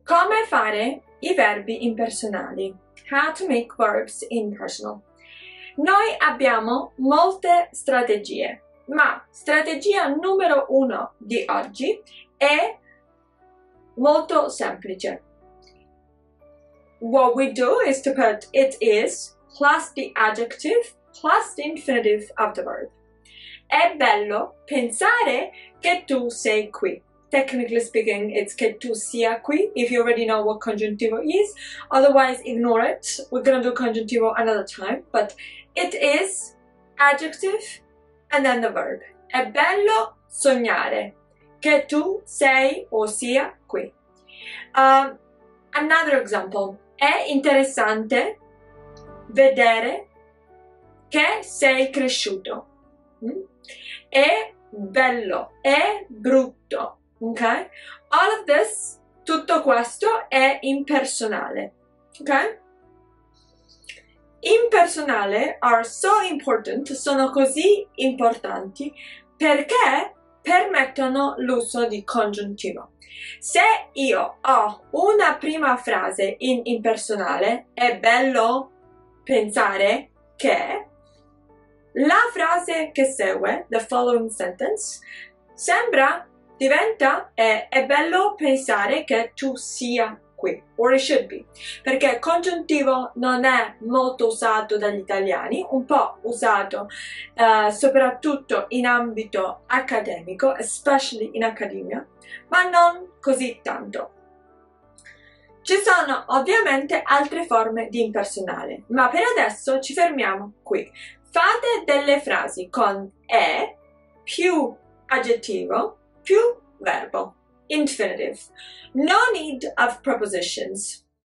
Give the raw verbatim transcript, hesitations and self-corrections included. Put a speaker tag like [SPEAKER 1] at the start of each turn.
[SPEAKER 1] Come fare i verbi impersonali. How to make verbs impersonal. Noi abbiamo molte strategie, ma strategia numero uno di oggi è molto semplice. What we do is to put it is plus the adjective plus the infinitive of the verb. È bello pensare che tu sei qui. Technically speaking, it's che tu sia qui, if you already know what congiuntivo is. Otherwise, ignore it. We're gonna do congiuntivo another time. But it is adjective and then the verb. È bello sognare che tu sei o sia qui. Um, another example. È interessante vedere che sei cresciuto. Mm? È bello, è brutto. Okay? All of this, tutto questo è impersonale. Okay? Impersonale are so important, sono così importanti perché permettono l'uso di congiuntivo. Se io ho una prima frase in impersonale, è bello pensare che la frase che segue, the following sentence, sembra, diventa, è, è bello pensare che tu sia qui, or it should be, perché congiuntivo non è molto usato dagli italiani, un po' usato uh, soprattutto in ambito accademico, especially in accademia, ma non così tanto. Ci sono ovviamente altre forme di impersonale, ma per adesso ci fermiamo qui. Fate delle frasi con è più aggettivo più verbo, infinitive. No need of prepositions.